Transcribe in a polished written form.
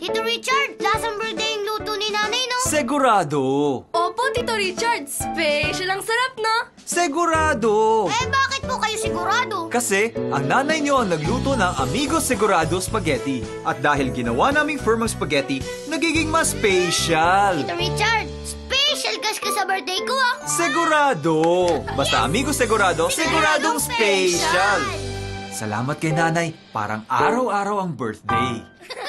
Tito Richard, lasang birthday yung luto ni nanay, no? Segurado! Opo, Tito Richard. Special ang sarap, no? Segurado! Eh, bakit po kayo sigurado? Kasi ang nanay niyo ang nagluto ng Amigo Segurado Spaghetti. At dahil ginawa naming firm ang spaghetti, nagiging mas special! Tito Richard, special cash ka sa birthday ko, ah! Segurado! Basta Amigo Segurado, siguradong special! Salamat kay nanay, parang araw-araw ang birthday.